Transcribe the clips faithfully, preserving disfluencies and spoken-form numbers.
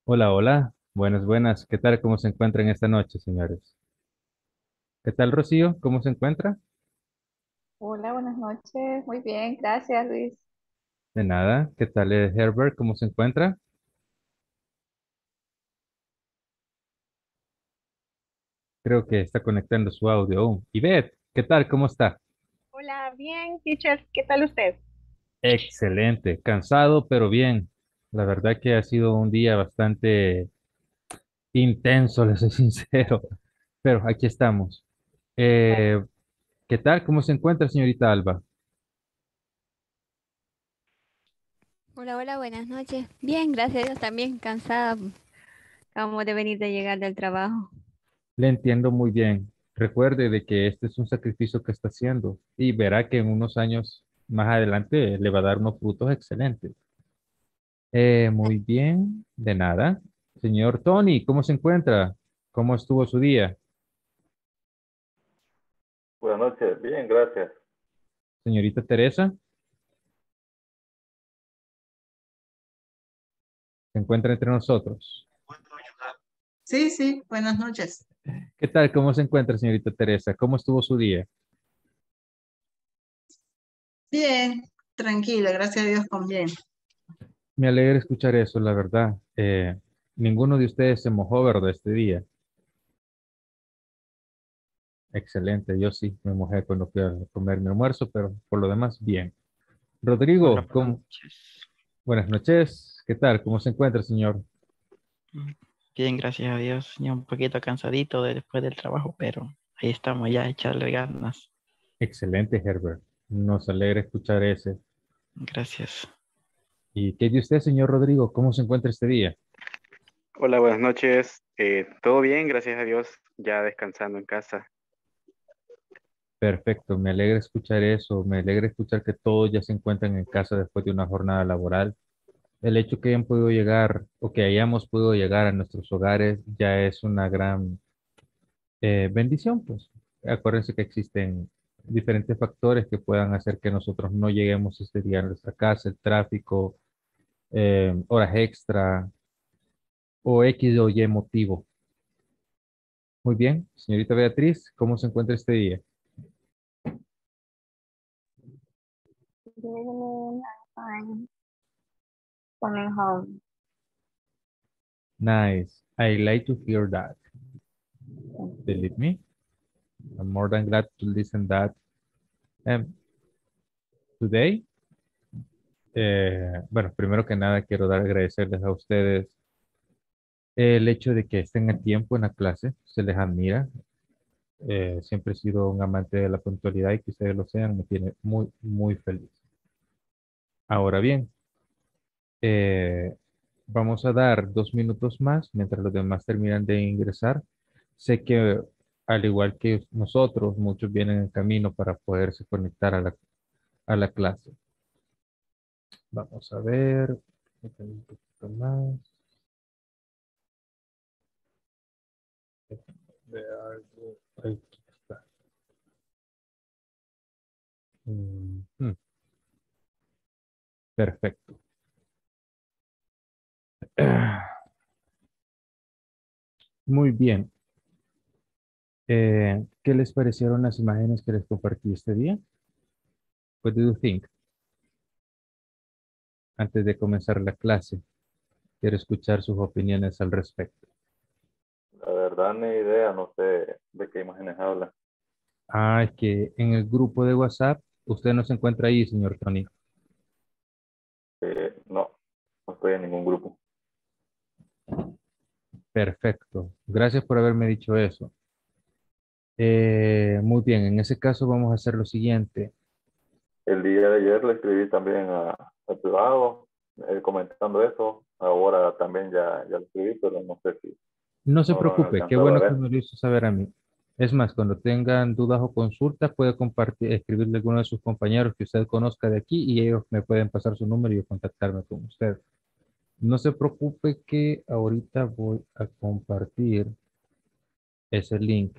Hola, hola. Buenas, buenas. ¿Qué tal? ¿Cómo se encuentran esta noche, señores? ¿Qué tal, Rocío? ¿Cómo se encuentra? Hola, buenas noches. Muy bien, gracias, Luis. De nada. ¿Qué tal, eh, Herbert? ¿Cómo se encuentra? Creo que está conectando su audio aún. Y Beth, ¿qué tal? ¿Cómo está? Hola, bien, teacher, ¿qué tal usted? Excelente. Cansado, pero bien. La verdad que ha sido un día bastante intenso, les soy sincero. Pero aquí estamos. Bueno, Eh, ¿Qué tal? ¿Cómo se encuentra, señorita Alba? Hola, hola, buenas noches. Bien, gracias a Dios, también cansada. Acabamos de venir de llegar del trabajo. Le entiendo muy bien. Recuerde de que este es un sacrificio que está haciendo y verá que en unos años más adelante le va a dar unos frutos excelentes. Eh, muy bien, de nada. Señor Tony, ¿cómo se encuentra? ¿Cómo estuvo su día? Buenas noches, bien, gracias. Señorita Teresa, ¿se encuentra entre nosotros? Sí, sí, buenas noches. ¿Qué tal? ¿Cómo se encuentra, señorita Teresa? ¿Cómo estuvo su día? Bien, tranquila, gracias a Dios con bien. Me alegra escuchar eso, la verdad. Eh, ninguno de ustedes se mojó, ¿verdad? Este día. Excelente, yo sí me mojé cuando fui a comer mi almuerzo, pero por lo demás, bien. Hola, Rodrigo, buenas ¿cómo? noches. Buenas noches. ¿Qué tal? ¿Cómo se encuentra, señor? Mm, Bien, gracias a Dios. Ya un poquito cansadito de- después del trabajo, pero ahí estamos ya, echarle ganas. Excelente, Herbert. Nos alegra escuchar ese. Gracias. ¿Y qué de usted, señor Rodrigo? ¿Cómo se encuentra este día? Hola, buenas noches. Eh, todo bien, gracias a Dios, ya descansando en casa. Perfecto, me alegra escuchar eso. Me alegra escuchar que todos ya se encuentran en casa después de una jornada laboral. El hecho que hayan podido llegar o que hayamos podido llegar a nuestros hogares ya es una gran eh, bendición, pues. Acuérdense que existen diferentes factores que puedan hacer que nosotros no lleguemos este día a nuestra casa, el tráfico, eh, horas extra o X o Y motivo. Muy bien, señorita Beatriz, ¿cómo se encuentra este día? Evening, I'm fine. Coming home. Nice. I like to hear that. Believe me, I'm more than glad to listen that. Um, Today, eh, bueno, primero que nada quiero dar agradecerles a ustedes el hecho de que estén a tiempo en la clase, se les admira. Eh, siempre he sido un amante de la puntualidad y que ustedes lo sean me tiene muy, muy feliz. Ahora bien, eh, vamos a dar dos minutos más mientras los demás terminan de ingresar. Sé que al igual que nosotros, muchos vienen en camino para poderse conectar a la, a la clase. Vamos a ver. Un poquito más. Ver algo. Ahí está. Mm, mm, perfecto. Muy bien. Eh, ¿qué les parecieron las imágenes que les compartí este día? What do you think? Antes de comenzar la clase, quiero escuchar sus opiniones al respecto. La verdad, ni idea, no sé de qué imágenes habla. Ah, es que en el grupo de WhatsApp, usted no se encuentra ahí, señor Tony. Eh, no, no estoy en ningún grupo. Perfecto. Gracias por haberme dicho eso. Eh, muy bien, en ese caso vamos a hacer lo siguiente. El día de ayer le escribí también a, a privado eh, comentando eso. Ahora también ya, ya lo escribí, pero no sé si No se no lo han preocupe, qué alcanzado a bueno que ver. me lo hizo saber a mí. Es más, cuando tengan dudas o consultas, puede compartir, escribirle a alguno de sus compañeros que usted conozca de aquí y ellos me pueden pasar su número y yo contactarme con usted. No se preocupe que ahorita voy a compartir ese link.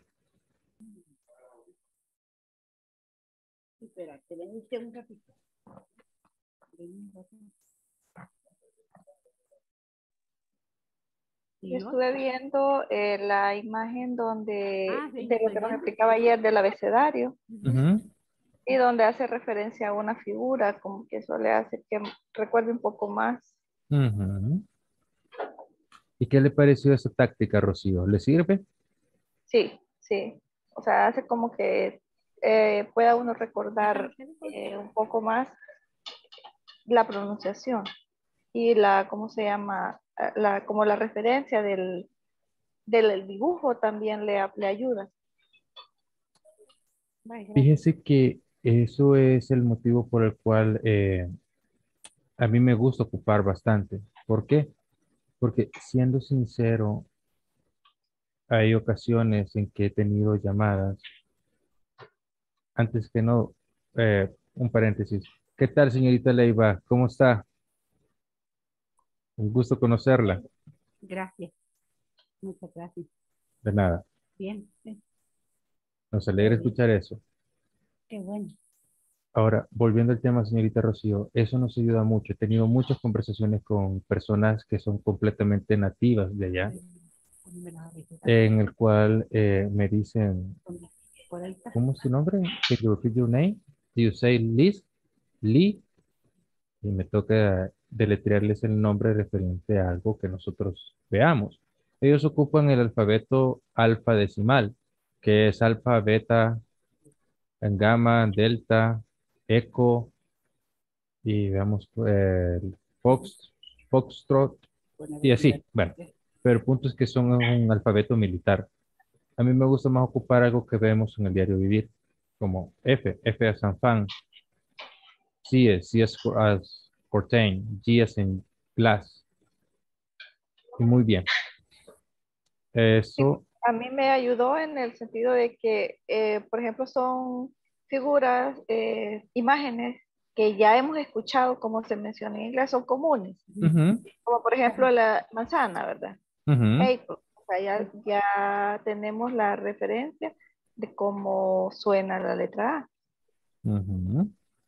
Espérate, veniste un ratito. Vení un ratito. Yo estuve viendo eh, la imagen donde, Ah, sí, de lo estoy que nos viendo. explicaba ayer del abecedario Ujú, y donde hace referencia a una figura, como que eso le hace que recuerde un poco más. ujú. ¿Y qué le pareció esa táctica, Rocío? ¿Le sirve? Sí, sí. O sea, hace como que eh, pueda uno recordar eh, un poco más la pronunciación y la, ¿cómo se llama? Ah, La, como la referencia del, del dibujo también le, le ayuda. Ay, gracias. Fíjese que eso es el motivo por el cual eh, a mí me gusta ocupar bastante. ¿Por qué? Porque siendo sincero, hay ocasiones en que he tenido llamadas. Antes que no, eh, un paréntesis. ¿Qué tal, señorita Leiva? ¿Cómo está? Un gusto conocerla. Gracias. Muchas gracias. De nada. Bien, sí, Nos qué alegra bien, escuchar eso. qué bueno. Ahora, volviendo al tema, señorita Rocío, eso nos ayuda mucho. He tenido muchas conversaciones con personas que son completamente nativas de allá, Pónmelo arriba. en el cual eh, me dicen, Por ahí está. ¿cómo es tu nombre? Can you repeat your name? Do you say Liz? Lee? Y me toca deletrearles el nombre referente a algo que nosotros veamos. Ellos ocupan el alfabeto alfadecimal, que es alfa, beta, gamma, delta, eco, y veamos eh, el fox, foxtrot, Bueno, y mira, así. Bueno, pero el punto es que son un alfabeto militar. A mí me gusta más ocupar algo que vemos en el diario vivir, como F, F as in fan, C as, C as, for- as curtain, G as in glass. Y muy bien. Sí, Eso, a mí me ayudó en el sentido de que, eh, por ejemplo, son figuras, eh, imágenes que ya hemos escuchado, como se menciona en inglés, son comunes, ujú, como por ejemplo la manzana, ¿verdad? ujú, Apple. O sea, ya, ya tenemos la referencia de cómo suena la letra A. ujú.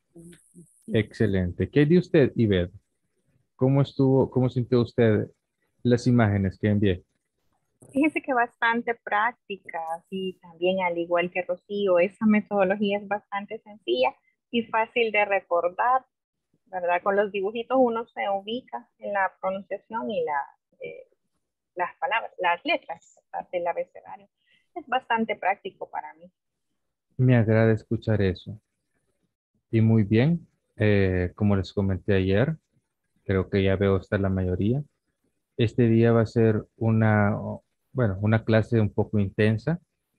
Excelente. ¿Qué de usted, Iber? ¿Cómo estuvo, cómo sintió usted las imágenes que envié? Fíjese que bastante práctica y también al igual que Rocío, esa metodología es bastante sencilla y fácil de recordar, ¿verdad? Con los dibujitos uno se ubica en la pronunciación y la, eh, las palabras, las letras, ¿verdad? Del abecedario. Es bastante práctico para mí. Me agrada escuchar eso. Y muy bien, eh, como les comenté ayer, creo que ya veo hasta la mayoría. Este día va a ser una, bueno, una clase un poco intensa.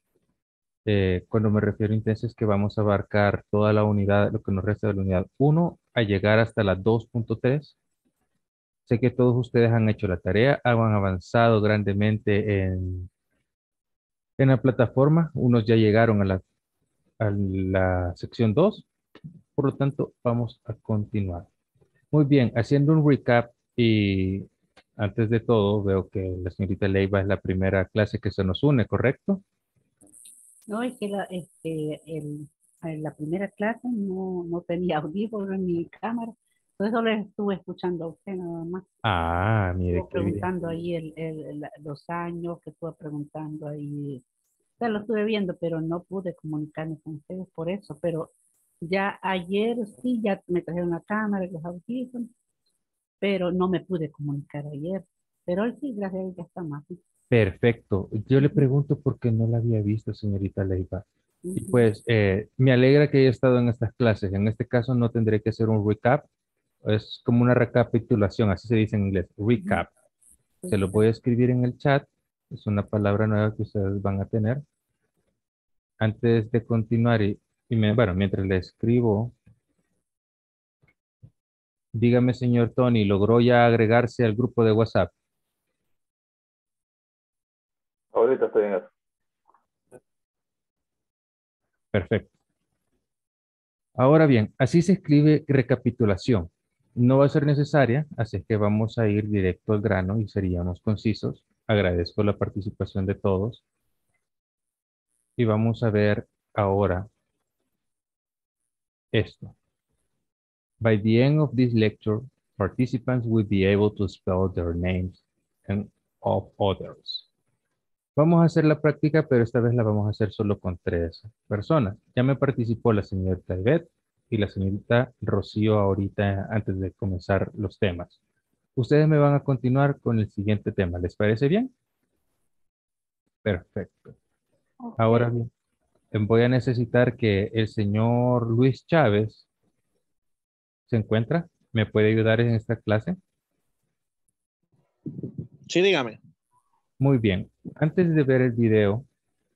Eh, cuando me refiero a intensa es que vamos a abarcar toda la unidad, lo que nos resta de la unidad uno, a llegar hasta la dos punto tres. Sé que todos ustedes han hecho la tarea, han avanzado grandemente en, en la plataforma. Unos ya llegaron a la, a la sección dos, por lo tanto, vamos a continuar. Muy bien, haciendo un recap y antes de todo, veo que la señorita Leiva es la primera clase que se nos une, ¿correcto? No, es que la, este, el, en la primera clase no, no tenía audífonos ni cámara, por eso les estuve escuchando a usted nada más. Ah, mire Estuvo qué bien. preguntando ahí el, el- el- los años, que estuvo preguntando ahí. O sea, lo estuve viendo, pero no pude comunicarme con ustedes por eso. Pero ya ayer sí, ya me trajeron la cámara y los audífonos, pero no me pude comunicar ayer. Pero hoy sí, gracias a Dios ya está más. Sí. Perfecto. Yo le Ujú, pregunto por qué no la había visto, señorita Leiva. Y ujú, pues eh, me alegra que haya estado en estas clases. En este caso no tendré que hacer un recap. Es como una recapitulación, así se dice en inglés, ujú. recap. Se Sí, lo voy a escribir en el chat. Es una palabra nueva que ustedes van a tener. Antes de continuar, y, y me- bueno, mientras le escribo, dígame, señor Tony, ¿logró ya agregarse al grupo de WhatsApp? Ahorita estoy en eso. Perfecto. Ahora bien, así se escribe recapitulación. No va a ser necesaria, así es que vamos a ir directo al grano y seríamos concisos. Agradezco la participación de todos y vamos a ver ahora esto. By the end of this lecture, participants will be able to spell their names and of others. Vamos a hacer la práctica, pero esta vez la vamos a hacer solo con tres personas. Ya me participó la señorita Ivette y la señorita Rocío ahorita antes de comenzar los temas. Ustedes me van a continuar con el siguiente tema. ¿Les parece bien? Perfecto. Ok. Ahora bien, voy a necesitar que el señor Luis Chávez se encuentra. ¿Me puede ayudar en esta clase? Sí, dígame. Muy bien. Antes de ver el video,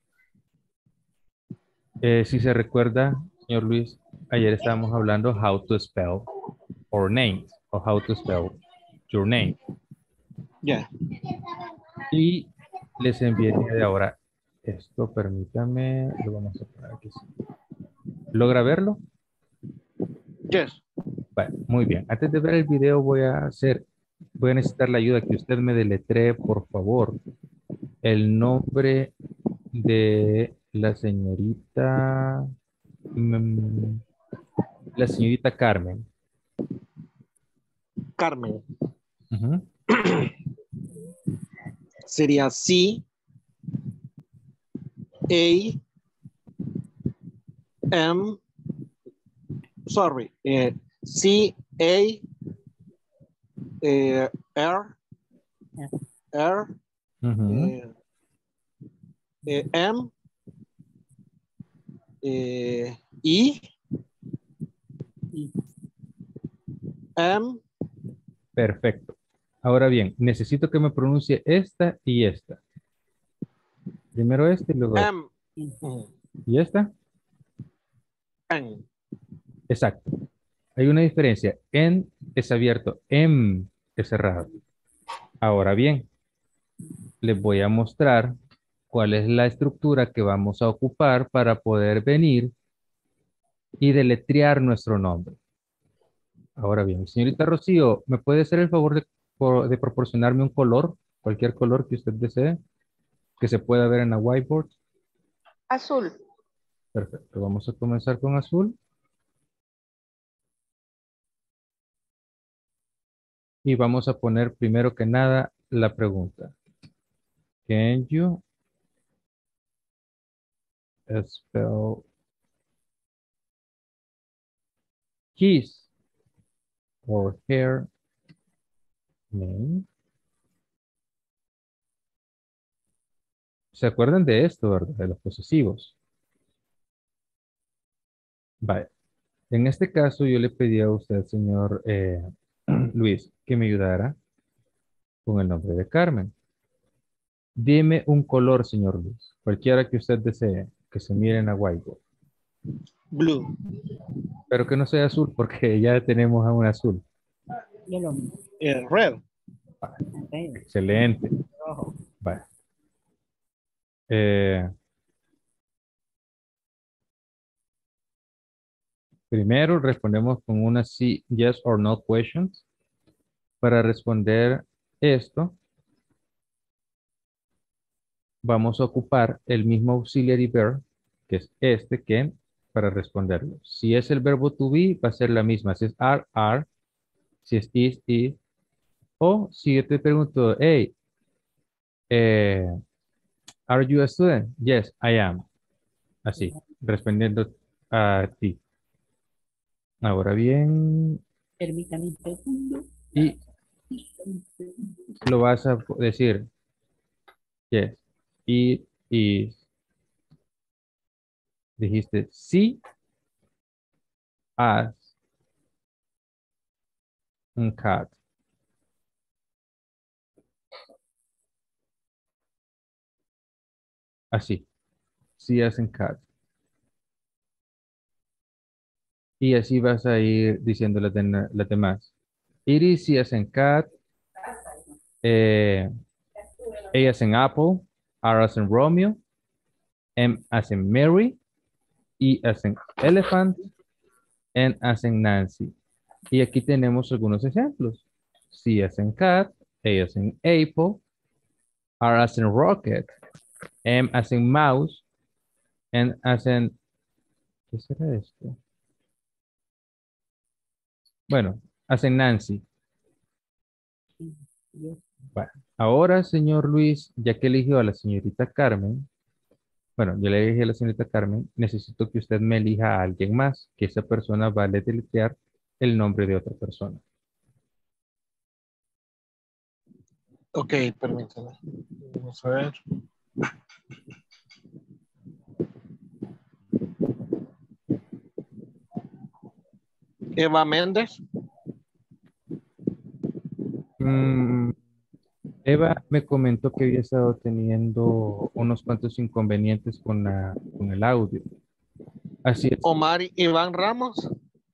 eh, si se recuerda, señor Luis, ayer estábamos hablando how to spell our names o how to spell your name. Ya. Y les envié el día de ahora esto, permítame, lo vamos a poner aquí. ¿Logra verlo? Yes. Vale, muy bien. Antes de ver el video voy a hacer, voy a necesitar la ayuda que usted me deletree, por favor, el nombre de la señorita, mm, la señorita Carmen. Carmen. Ujú. Sería C, A, M, sorry, eh, C, A, eh, R, R, Ujú. eh, eh, M, eh, E, M. Perfecto. Ahora bien, necesito que me pronuncie esta y esta. Primero este y luego esta. M. Ujú. ¿Y esta? N. Exacto. Hay una diferencia. En es abierto, M es cerrado. Ahora bien, les voy a mostrar cuál es la estructura que vamos a ocupar para poder venir y deletrear nuestro nombre. Ahora bien, señorita Rocío, ¿me puede hacer el favor de, por- de proporcionarme un color, cualquier color que usted desee, que se pueda ver en la whiteboard? Azul. Perfecto, vamos a comenzar con azul. Y vamos a poner primero que nada la pregunta. Can you spell his or her name? ¿Se acuerdan de esto, verdad? De los posesivos. Vale. En este caso yo le pedí a usted, señor eh, Luis, que me ayudara con el nombre de Carmen. Dime un color, señor Luis, cualquiera que usted desee, que se mire en la whiteboard. Blue. Pero que no sea azul, porque ya tenemos a un azul. Yellow. Eh, red. Okay. Excelente. Rojo. Vale. Eh, primero respondemos con una sí, yes or no questions. Para responder esto, vamos a ocupar el mismo auxiliary verb, que es este, que para responderlo. Si es el verbo to be, va a ser la misma. Si es are, are. Si es is, is. O si yo te pregunto, hey, eh, are you a student? Yes, I am. Así, respondiendo a ti. Ahora bien, Permítame un segundo. y lo vas a decir, yes, it is. Dijiste sí, as, un cat. Así, sí, as en cat. Y así vas a ir diciendo las, de- las demás. It is, sí, as en cat. Eh, A as en apple. R as en Romeo. M as en Mary. E as en elephant. N as en Nancy. Y aquí tenemos algunos ejemplos. C as en cat. A as en apple. R as en rocket. M as en mouse. N as en... ¿Qué será esto? Bueno, as en Nancy. Yes. Bueno, ahora, señor Luis, ya que eligió a la señorita Carmen, bueno, yo le elegí a la señorita Carmen, necesito que usted me elija a alguien más, que esa persona va a deletrear el nombre de otra persona. Ok, permítame. Vamos a ver. Eva Méndez. Mm, Eva me comentó que había estado teniendo unos cuantos inconvenientes con la, con el audio. Así es, Omar Iván Ramos.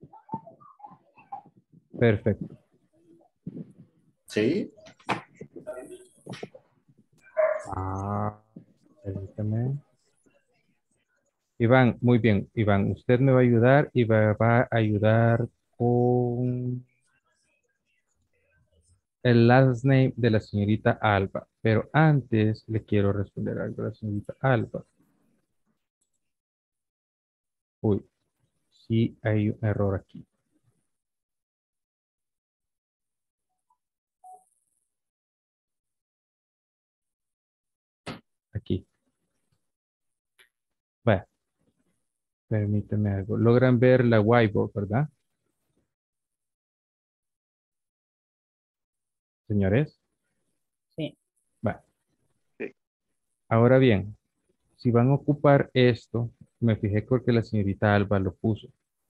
perfecto. Sí. Ah, permítame. Iván, muy bien. Iván, usted me va a ayudar y va, va a ayudar con el last name de la señorita Alba. Pero antes le quiero responder algo a la señorita Alba. Uy, sí hay un error aquí. Aquí. Vaya, permíteme algo. Logran ver la whiteboard, ¿verdad? Señores. Sí. Va. Sí. Ahora bien, si van a ocupar esto, me fijé porque la señorita Alba lo puso.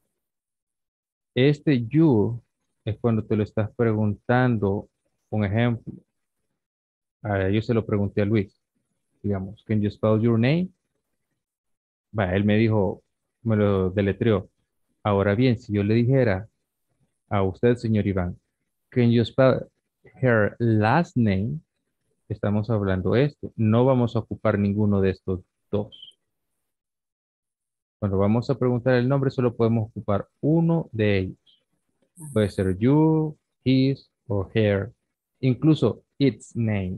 Este you es cuando te lo estás preguntando, un ejemplo. Ah, yo se lo pregunté a Luis, digamos, can you spell your name? Va, él me dijo, me lo deletreó. Ahora bien, si yo le dijera a usted, señor Iván, can you spell her last name? Estamos hablando esto. No vamos a ocupar ninguno de estos dos. Cuando vamos a preguntar el nombre, solo podemos ocupar uno de ellos. Puede ser you, his o her. Incluso its name.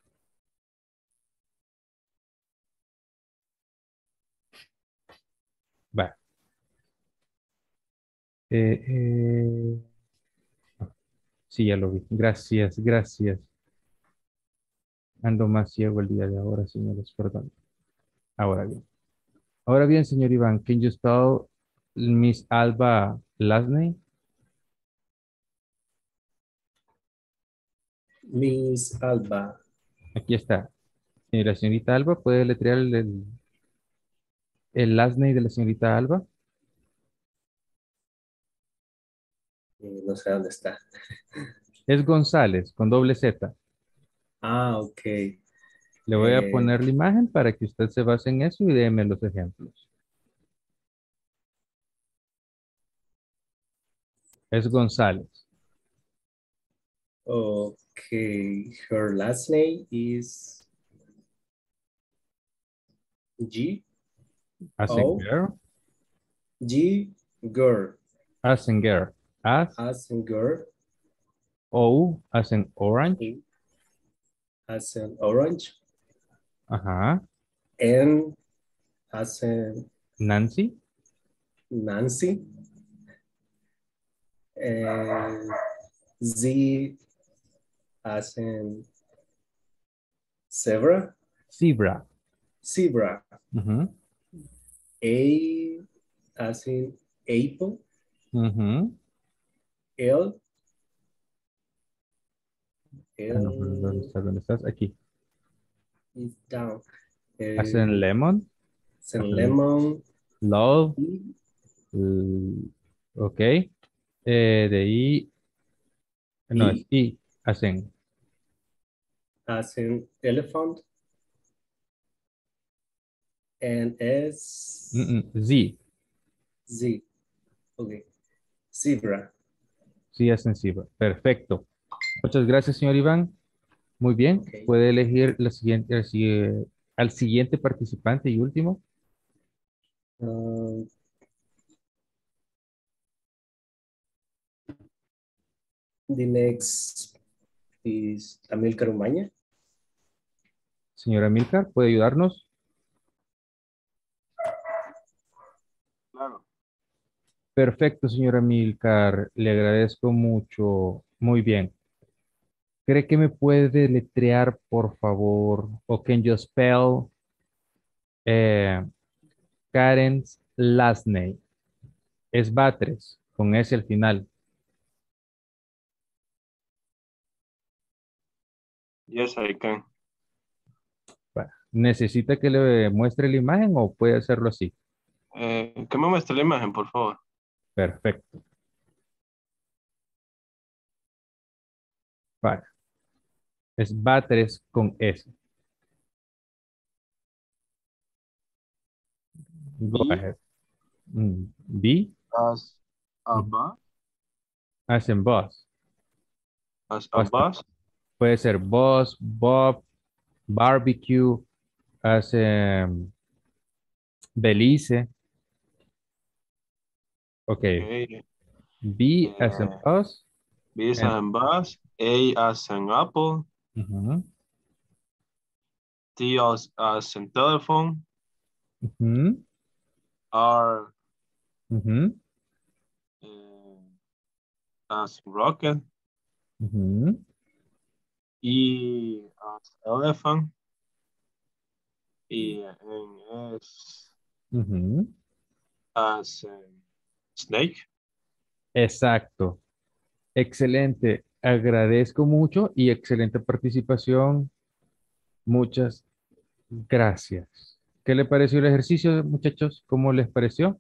Va. Eh, eh, sí, ya lo vi. Gracias, gracias. Ando más ciego el día de ahora, señores, perdón. Ahora bien. Ahora bien, señor Iván, can you spell Miss Alba last name? Miss Alba. Aquí está. Eh, La señorita Alba, ¿puede letrear el, el, el last name de la señorita Alba? Eh, no sé dónde está. Es González, con doble Z. Ah, ok. Le voy a Eh, poner la imagen para que usted se base en eso y déme los ejemplos. Es González. okay. Her last name is G As in O girl. G girl. As in girl. As, As in girl. O, as in orange. E, as in orange. Ajá. N as in Nancy. Nancy. And Z as in zebra. Zebra. Zebra. Ujú, A as in apple. ujú. L. Ah, no, pero ¿dónde L estás? ¿Dónde estás? Aquí. is down. As in Uh, lemon. As some in lemon. love. E l- ok. Eh, de I. No, es E I. As in. as in elephant. And S mm, mm, Z. Z. Okay. Zebra. Sí, as in zebra. Perfecto. Muchas gracias, señor Iván. Muy bien. Okay. Puede elegir la siguiente, el si- al siguiente participante y último. Um, the next is Amilcar Umaña. Señora Milcar, ¿puede ayudarnos? Claro. Perfecto, señora Milcar. Le agradezco mucho. Muy bien. Ok, ¿Cree que me puede deletrear, por favor? O can you spell eh, Karen's last name? Es Batres, con S al final. Yes, I can. Va. ¿Necesita que le muestre la imagen o puede hacerlo así? Eh, ¿qué me muestra la imagen, por favor? Perfecto. Para. Es Batres con S. Go B ahead. Mm, B as a mm, bus, as in boss. as a O sea, bus, puede ser boss, Bob, barbecue, as in Belice. Ok. okay. B as in Eh, boss. B as And, in bus, A as in apple, ujú, T as, as in telephone, ujú, R ujú, eh, as in rocket, ujú, E as elephant, y en S ujú. as in snake. Exacto. Excelente. Agradezco mucho y excelente participación. Muchas gracias. ¿Qué le pareció el ejercicio, muchachos? ¿Cómo les pareció?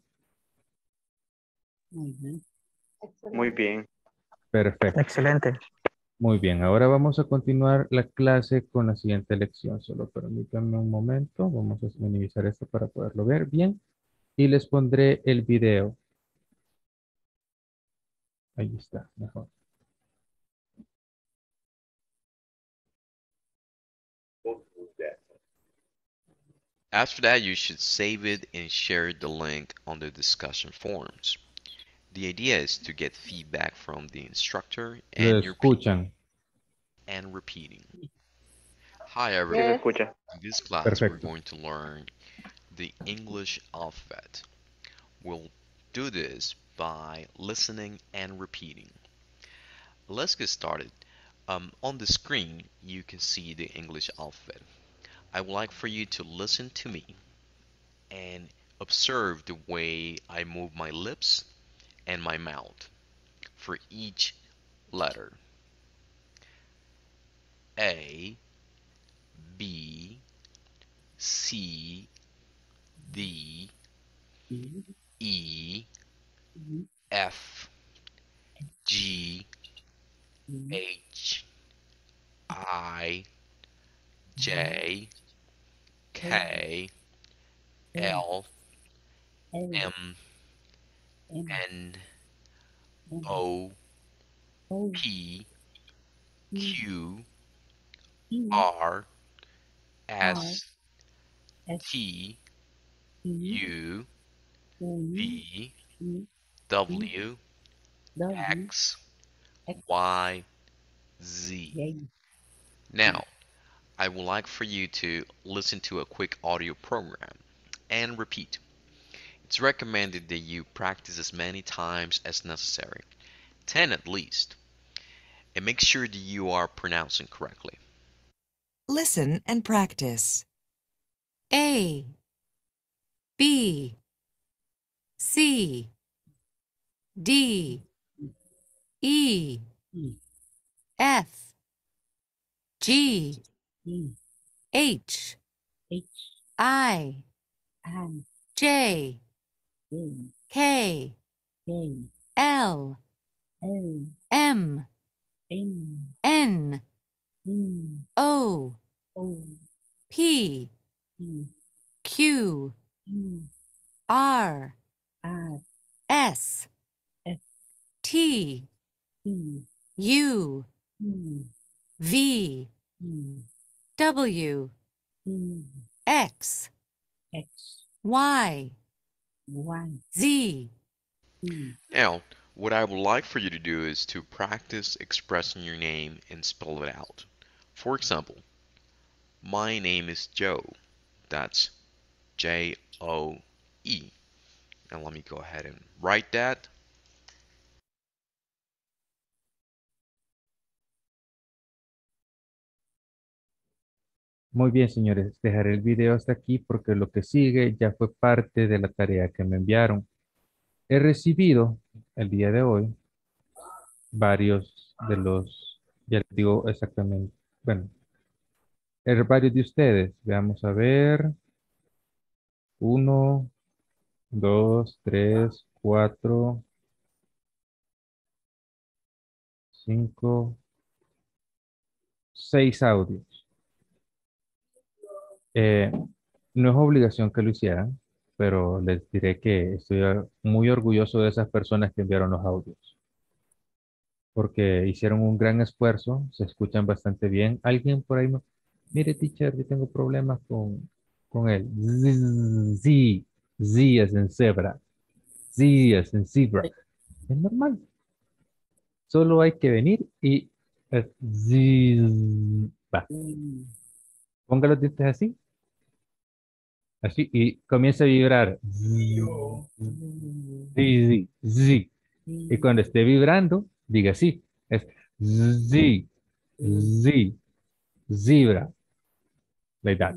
Muy bien. Muy Excelente. bien. Perfecto. Excelente. Muy bien. Ahora vamos a continuar la clase con la siguiente lección. Solo permítanme un momento. Vamos a minimizar esto para poderlo ver bien. Y les pondré el video. Ahí está, mejor. After that, you should save it and share the link on the discussion forums. The idea is to get feedback from the instructor Lo and your peers escuchan. and repeating. Hi Sí se everyone. Yes. escucha. In this class, we're Perfecto. going to learn the English alphabet. We'll do this by listening and repeating. Let's get started. Um, on the screen, you can see the English alphabet. I would like for you to listen to me and observe the way I move my lips and my mouth for each letter. A, B, C, D, Sí, E, sí, F, G, sí, H, I, J, sí, K, sí, L, sí, M, M, N, M, O, O, P, P, Q, Q, R, R, S, S, T, T, U, U, V, V, W, W, W, X, X, Y, Z. Y. Now, I would like for you to listen to a quick audio program and repeat. It's recommended that you practice as many times as necessary, ten at least, and make sure that you are pronouncing correctly. Listen and practice. A, B, C, D, E, E, F, G, E, H, H, I, I, J, J, K, K, L, L, M, M, N, N, O, O, P, P, Q, Q, R, R, S, S, T, T, U, U, V, E, W, E, X, X, Y, Y, Z. E, Now, what I would like for you to do is to practice expressing your name and spell it out. For example, my name is Joe. That's J O E. And let me go ahead and write that. Muy bien, señores. Dejaré el video hasta aquí porque lo que sigue ya fue parte de la tarea que me enviaron. He recibido el día de hoy varios de los, ya les digo exactamente, bueno, er- varios de ustedes. Veamos a ver. Uno, dos, tres, cuatro, cinco, seis audios. Eh, no es obligación que lo hicieran, pero les diré que estoy ah, muy orgulloso de esas personas que enviaron los audios, porque hicieron un gran esfuerzo, se escuchan bastante bien. Alguien por ahí me, mire, teacher, yo tengo problemas con, con él. Z, Z es en zebra, Z es en zebra. Es normal, solo hay que venir y es Z. Va, ponga los dientes así, así, y comienza a vibrar. Sí, sí, sí. Y cuando esté vibrando, diga sí. Es zi, zi, zebra. Like that.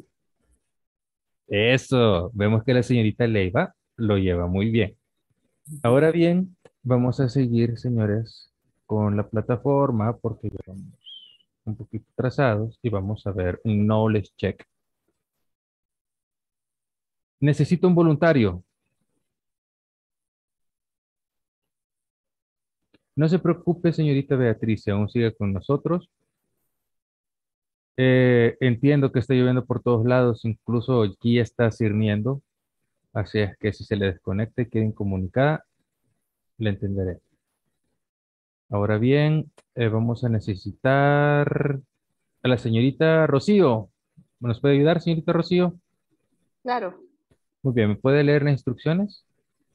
Eso. Vemos que la señorita Leiva lo lleva muy bien. Ahora bien, vamos a seguir, señores, con la plataforma porque ya vamos un poquito atrasados y vamos a ver un knowledge check. Necesito un voluntario. No se preocupe, señorita Beatriz, si aún sigue con nosotros. Eh, entiendo que está lloviendo por todos lados, incluso aquí está sirviendo, así es que si se le desconecta y queda incomunicada, le entenderé. Ahora bien, eh, vamos a necesitar a la señorita Rocío. ¿Nos puede ayudar, señorita Rocío? Claro. Muy bien, ¿me puede leer las instrucciones?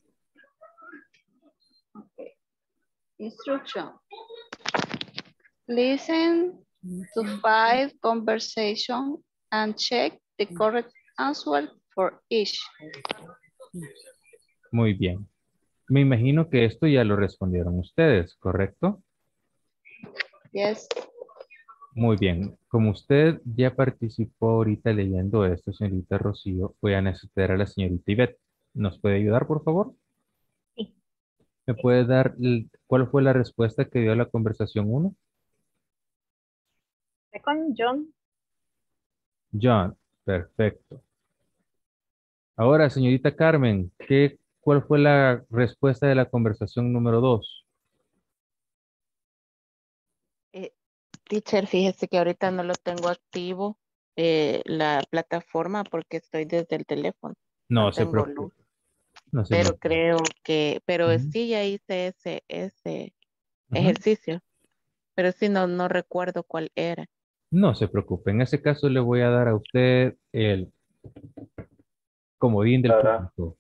Okay. Instruction. Listen to five conversation and check the correct answer for each. Muy bien. Me imagino que esto ya lo respondieron ustedes, ¿correcto? Yes. Muy bien. Como usted ya participó ahorita leyendo esto, señorita Rocío, voy a necesitar a la señorita Ivette. ¿Nos puede ayudar, por favor? Sí. ¿Me puede dar el- cuál fue la respuesta que dio a la conversación uno? Con John. John, perfecto. Ahora, señorita Carmen, ¿qué, cuál fue la respuesta de la conversación número dos? Eh, teacher, fíjese que ahorita no lo tengo activo eh, la plataforma porque estoy desde el teléfono. No No se tengo luz. preocupe. No se Pero me... creo que, pero Ujú, sí ya hice ese, ese ujú. ejercicio. Pero sí no, no recuerdo cuál era. No se preocupe. En ese caso le voy a dar a usted el comodín del Sara, público.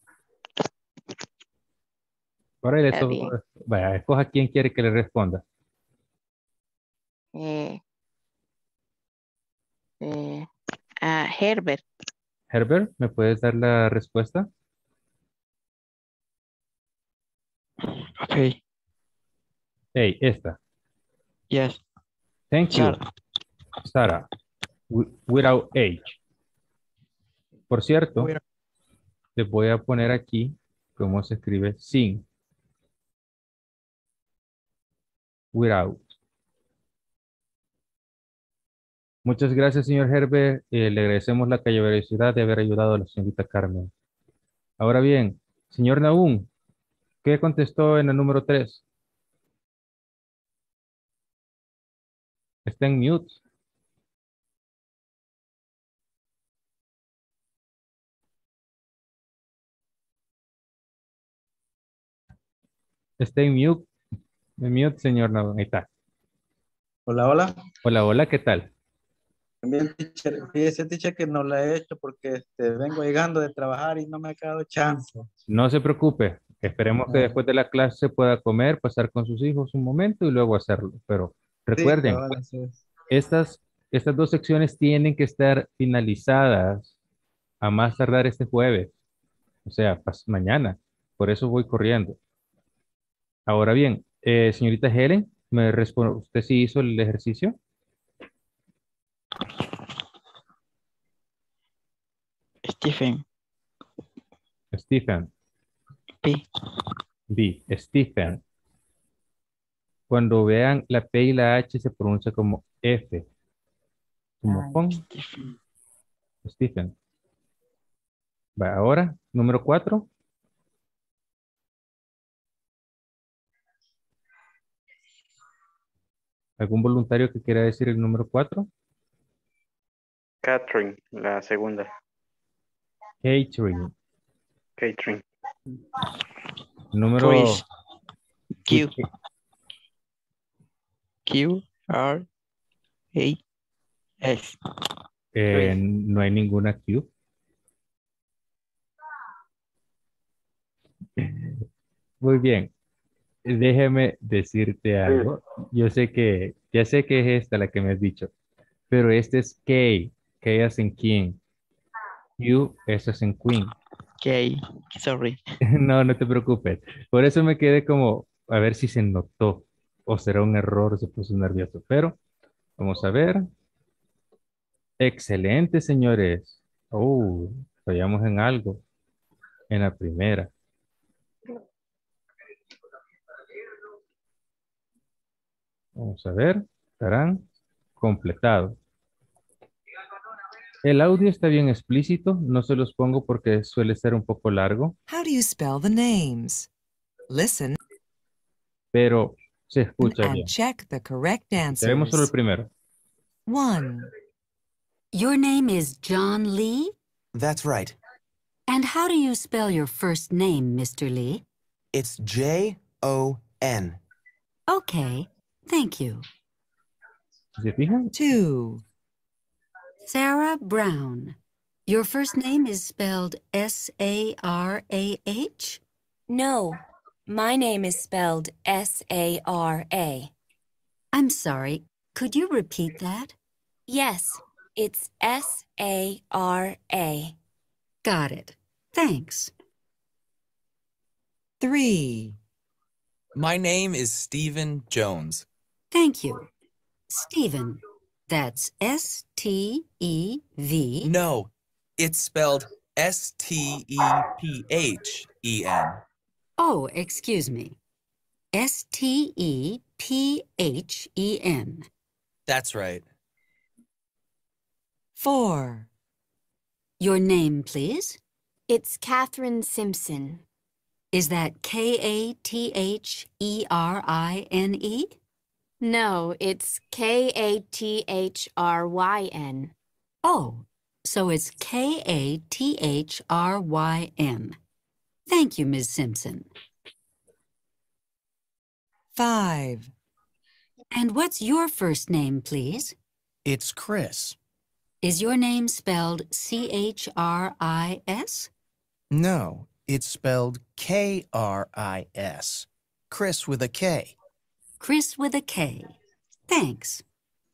Ahora le Está so- bien. vaya, escoja quién quiere que le responda. Eh, eh, a Herbert. Herbert, ¿me puedes dar la respuesta? Okay. Hey, esta. Yes. Thank you, Sara. Sara. Wi- Without age. Por cierto, Where- les voy a poner aquí cómo se escribe sin. Without. Muchas gracias, señor Herbert. Eh, le agradecemos la caballerosidad de haber ayudado a la señorita Carmen. Ahora bien, señor Nahum, ¿qué contestó en el número tres? Está en mute. Está en mute. En mute, señor Nahum. Ahí está. Hola, hola. Hola, hola, ¿qué tal? También, teacher, fíjese, teacher, que no la he hecho porque este, vengo llegando de trabajar y no me ha quedado chance. No se preocupe. Esperemos que Ah, después de la clase pueda comer, pasar con sus hijos un momento y luego hacerlo. Pero sí, recuerden, cabal, así es. estas, estas dos secciones tienen que estar finalizadas a más tardar este jueves. O sea, pas- mañana. Por eso voy corriendo. Ahora bien, eh, señorita Helen, ¿me responde, usted sí hizo el ejercicio? Stephen. Stephen. B. B. Stephen. Cuando vean la P y la H se pronuncia como F. Como con Stephen. Stephen. Va, ahora, número cuatro. ¿Algún voluntario que quiera decir el número cuatro? Catherine, la segunda. Catherine. Catherine. Número Chris. Q. Q. Q. R. A. S. Eh, no hay ninguna Q. Muy bien. Déjeme decirte algo. Yo sé que, ya sé que es esta la que me has dicho, pero este es K. K es en King. Q, eso es en Queen. K. Sorry. No, no te preocupes. Por eso me quedé como, a ver si se notó o será un error, se puso nervioso. Pero vamos a ver. Excelente, señores. Oh, fallamos en algo. En la primera. Vamos a ver. Estarán completados. El audio está bien explícito. No se los pongo porque suele ser un poco largo, How do you spell the names? Listen pero se escucha and bien. check the correct Tenemos solo el answers. primero. One. Your name is John Lee? That's right. And how do you spell your first name, Mister Lee? It's J O N. Okay, thank you. ¿Se fijan? Two. Sarah Brown. Your first name is spelled S A R A H? No, my name is spelled S A R A. I'm sorry, could you repeat that? Yes, it's S A R A. Got it. Thanks. Three. My name is Stephen Jones. Thank you. Stephen. That's S T E V. No, it's spelled S T E P H E N. Oh, excuse me. S T E P H E N. That's right. Four. Your name, please? It's Catherine Simpson. Is that K A T H E R I N E? No, it's K A T H R Y N. Oh, so it's K A T H R Y N. Thank you, Miz Simpson. Five. And what's your first name, please? It's Chris. Is your name spelled C H R I S? No, it's spelled K R I S. Chris with a K. Chris with a K. Thanks.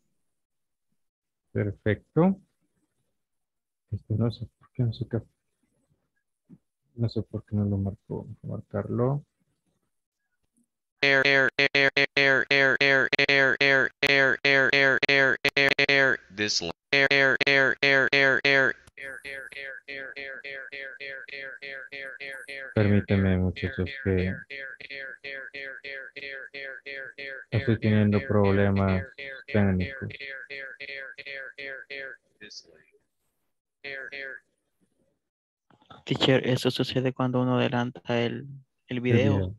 Perfecto. Este no sé por qué no sé qué. No sé por qué no lo marcó. Vamos a marcarlo. Air, air, air, air, air, air, air, air, air, air, air, air, air, air, this line. Air, air, air, air, air, air. Permíteme, muchachos, que estoy teniendo problemas técnicos. Teacher, eso sucede cuando uno adelanta el, el El video. video.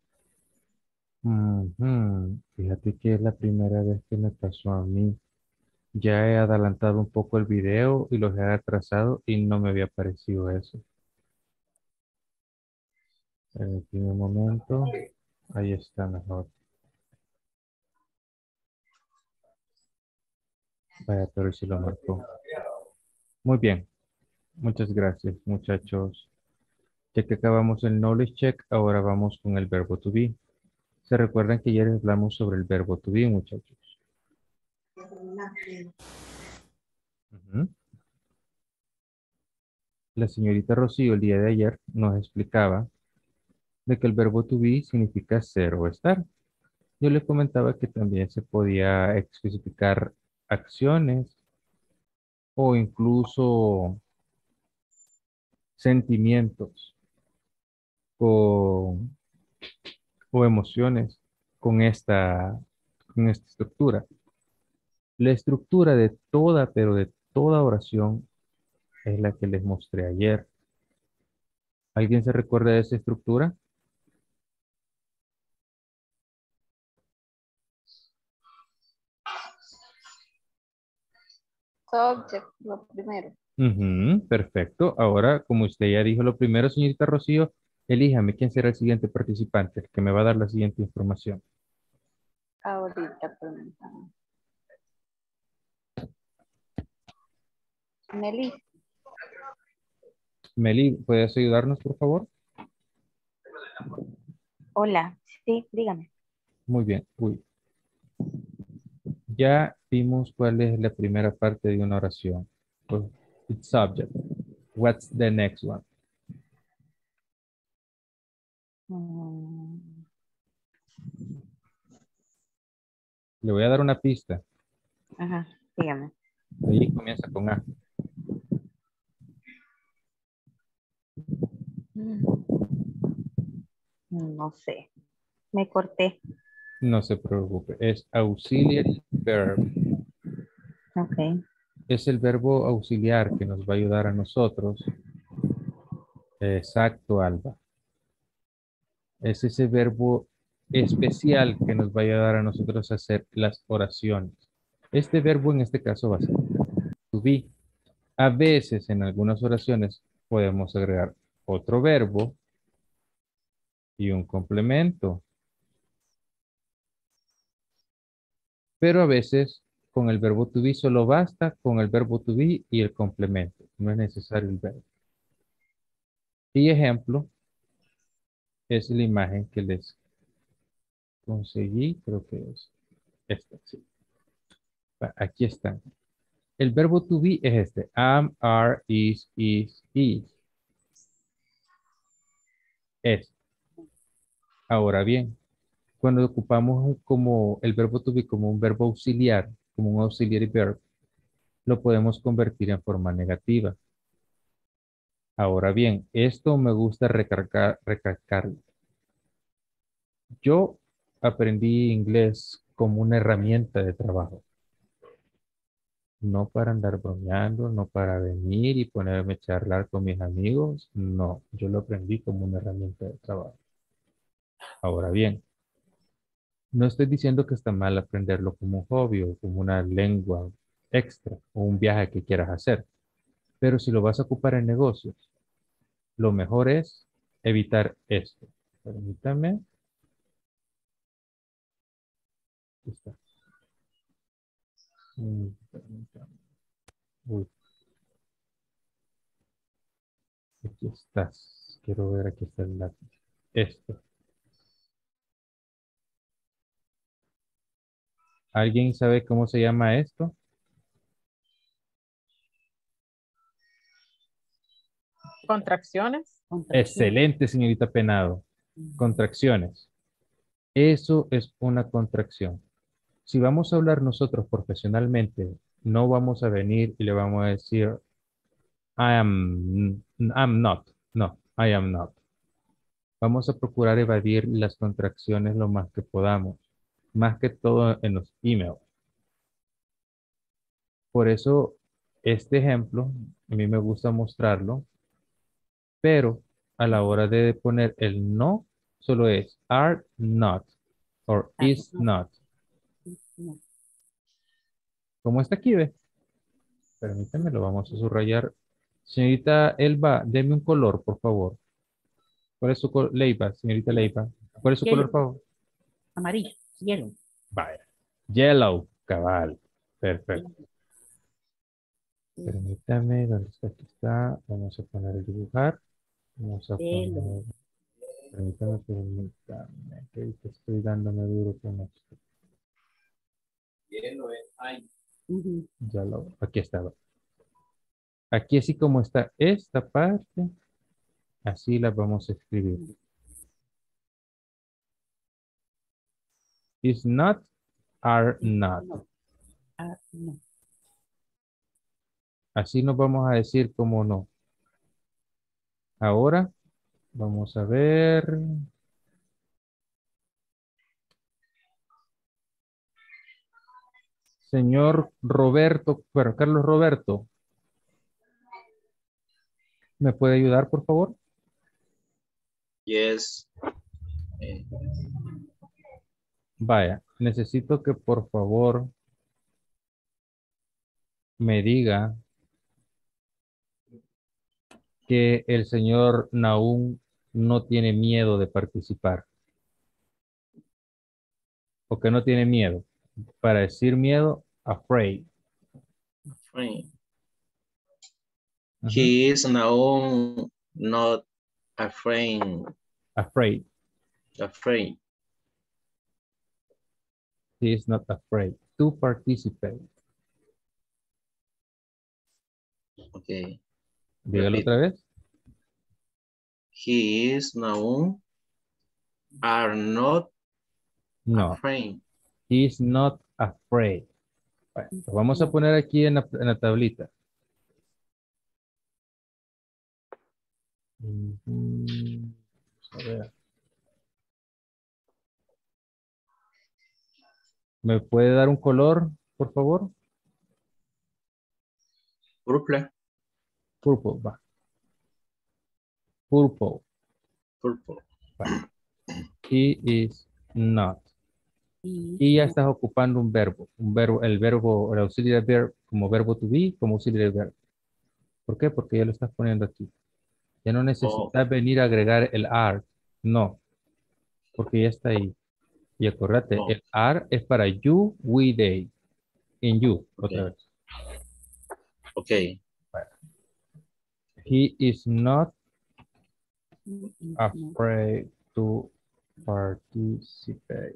Ujú. Fíjate que es la primera vez que me pasó a mí. Ya he adelantado un poco el video y los he atrasado y no me había parecido eso. Permíteme un momento. Ahí está mejor. Vaya, pero sí lo marcó. Muy bien. Muchas gracias, muchachos. Ya que acabamos el knowledge check, ahora vamos con el verbo to be. ¿Se recuerdan que ayer hablamos sobre el verbo to be, muchachos? Ujú. La señorita Rocío el día de ayer nos explicaba de que el verbo to be significa ser o estar. Yo le comentaba que también se podía especificar acciones o incluso sentimientos con, o emociones con esta, con esta estructura. La estructura de toda, pero de toda oración es la que les mostré ayer. ¿Alguien se recuerda de esa estructura? Subject, lo primero. Ujú, perfecto. Ahora, como usted ya dijo lo primero, señorita Rocío, elíjame quién será el siguiente participante, el que me va a dar la siguiente información. Ahorita, permítame. Meli. Meli, ¿puedes ayudarnos, por favor? Hola, sí, dígame. Muy bien. Uy. Ya vimos cuál es la primera parte de una oración. Pues, it's subject. What's the next one? Mm, Le voy a dar una pista. Ajá, dígame. Ahí comienza con A. Mm, No sé, me corté. No se preocupe. Es auxiliary verb. Ok. Es el verbo auxiliar que nos va a ayudar a nosotros. Exacto, Alba. Es ese verbo especial que nos va a ayudar a nosotros a hacer las oraciones. Este verbo en este caso va a ser to be. A veces en algunas oraciones podemos agregar otro verbo y un complemento. Pero a veces con el verbo to be solo basta con el verbo to be y el complemento. No es necesario el verbo. Y ejemplo es la imagen que les conseguí, creo que es esta, sí. Va, aquí están. El verbo to be es este. Am, are, is, is, is. Es. Ahora bien, cuando ocupamos un- como el verbo to be como un verbo auxiliar, como un auxiliary verb, lo podemos convertir en forma negativa. Ahora bien, esto me gusta recargar, recalcar. Yo aprendí inglés como una herramienta de trabajo. No para andar bromeando, no para venir y ponerme a charlar con mis amigos. No, yo lo aprendí como una herramienta de trabajo. Ahora bien, no estoy diciendo que está mal aprenderlo como un hobby o como una lengua extra o un viaje que quieras hacer. Pero si lo vas a ocupar en negocios, lo mejor es evitar esto. Permítame. Aquí está. Mm, permítame. Uy, aquí estás. Quiero ver, aquí está el lápiz. Esto. ¿Alguien sabe cómo se llama esto? Contracciones. Excelente, señorita Penado. Contracciones. Eso es una contracción. Si vamos a hablar nosotros profesionalmente, no vamos a venir y le vamos a decir I am, I'm not. No, I am not. Vamos a procurar evadir las contracciones lo más que podamos, más que todo en los emails. Por eso, este ejemplo, a mí me gusta mostrarlo, pero a la hora de poner el no, solo es are not or is not. Como está aquí, ve. Permítame, lo vamos a subrayar. Señorita Elba, deme un color, por favor. ¿Cuál es su color? Leiva, señorita Leiva. ¿Cuál es su color, Yellow. por favor? Amarillo, hielo. Vaya. Yellow, cabal. Perfecto. Permítame, ¿dónde está? Aquí está. Vamos a poner el dibujar. Vamos a poner... Permítame, permítame. Que ahorita estoy dándome duro con esto. Ya lo... Aquí estaba. Aquí así como está esta parte, así la vamos a escribir. Is not, are not. Ah, no. Así nos vamos a decir como no. Ahora vamos a ver. Señor Roberto, bueno, Carlos Roberto, ¿me puede ayudar, por favor? Yes. Eh, Vaya, necesito que por favor me diga que el señor Nahum no tiene miedo de participar. ¿O que no tiene miedo? Para decir miedo, afraid. Afraid. Ajá. He is now not afraid. Afraid. Afraid. He is not afraid to participate. Okay. Dígalo Repeat. otra vez. He is now are not No. afraid. He is not afraid. Bueno, lo vamos a poner aquí en la, en la tablita. Ujú. A ver. ¿Me puede dar un color, por favor? Purple. Purple, va. Purple. Purple. Va. He is not. Y Y ya estás ocupando un verbo. Un verbo, el verbo, el auxiliary verb como verbo to be, como auxiliary verb. ¿Por qué? Porque ya lo estás poniendo aquí. Ya no necesitas venir a agregar el are. No. Porque ya está ahí. Y acuérdate, Oh. el are es para you, we, they. In you, otra vez. Okay. He is not afraid to participate.